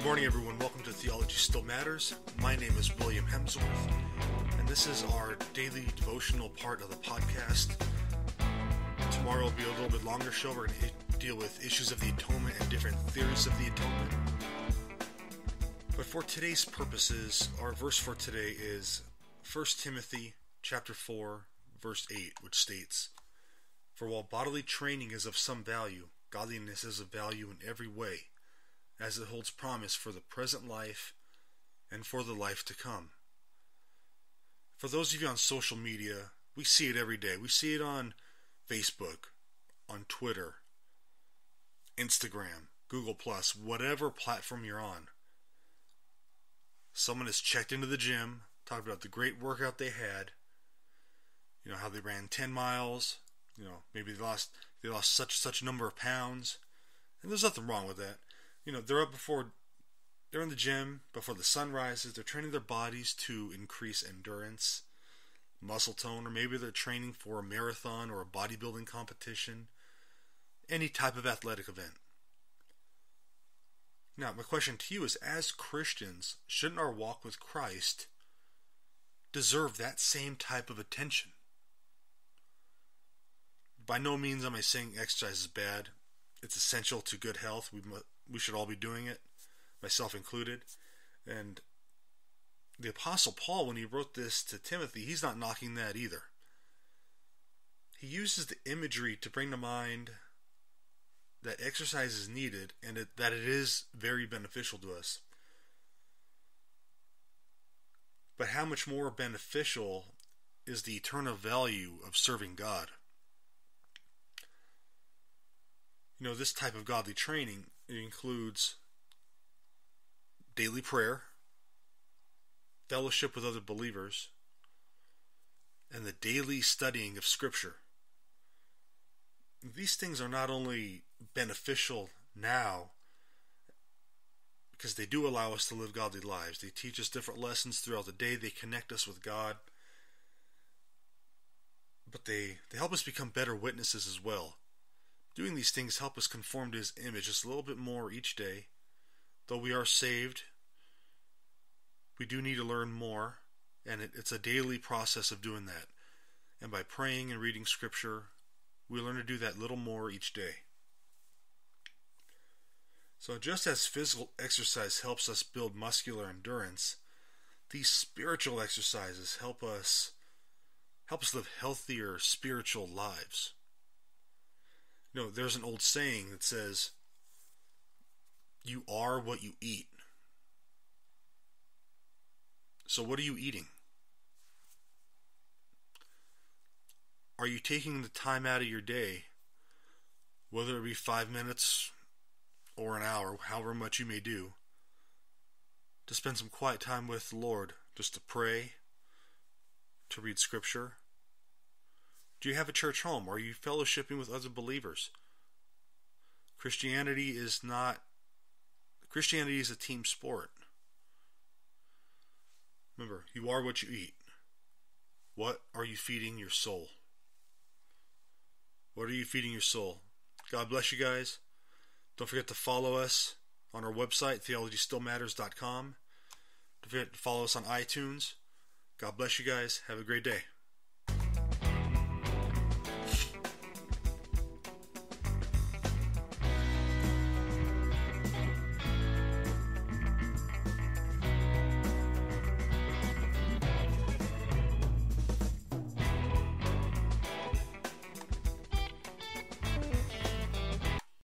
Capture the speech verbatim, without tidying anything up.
Good morning, everyone. Welcome to Theology Still Matters. My name is William Hemsworth, and this is our daily devotional part of the podcast. Tomorrow will be a little bit longer show. We're going to deal with issues of the atonement and different theories of the atonement. But for today's purposes, our verse for today is First Timothy chapter four, verse eight, which states, "For while bodily training is of some value, godliness is of value in every way, as it holds promise for the present life and for the life to come." For those of you on social media, we see it every day. We see it on Facebook, on Twitter, Instagram, Google plus, whatever platform you're on. Someone has checked into the gym, talked about the great workout they had, you know, how they ran ten miles, you know, maybe they lost they lost such such a number of pounds, and there's nothing wrong with that. You know, they're up before, they're in the gym before the sun rises. They're training their bodies to increase endurance, muscle tone, or maybe they're training for a marathon or a bodybuilding competition, any type of athletic event. Now, my question to you is, as Christians, shouldn't our walk with Christ deserve that same type of attention? By no means am I saying exercise is bad. It's essential to good health. We must, we should all be doing it, myself included. And the Apostle Paul, when he wrote this to Timothy, he's not knocking that either. He uses the imagery to bring to mind that exercise is needed and it, that it is very beneficial to us. But how much more beneficial is the eternal value of serving God? You know, this type of godly training, it includes daily prayer, fellowship with other believers, and the daily studying of Scripture. These things are not only beneficial now, because they do allow us to live godly lives. They teach us different lessons throughout the day. They connect us with God. But they, they help us become better witnesses as well. Doing these things help us conform to His image just a little bit more each day. Though we are saved, we do need to learn more, and it, it's a daily process of doing that. And by praying and reading Scripture, we learn to do that little more each day. So just as physical exercise helps us build muscular endurance, these spiritual exercises help us help us live healthier spiritual lives. You know, there's an old saying that says, "You are what you eat." So what are you eating? Are you taking the time out of your day, whether it be five minutes or an hour, however much you may do, to spend some quiet time with the Lord, just to pray, to read Scripture? Do you have a church home? Are you fellowshipping with other believers? Christianity is not, Christianity is a team sport. Remember, you are what you eat. What are you feeding your soul? What are you feeding your soul? God bless you guys. Don't forget to follow us on our website, theology still matters dot com. Don't forget to follow us on iTunes. God bless you guys. Have a great day.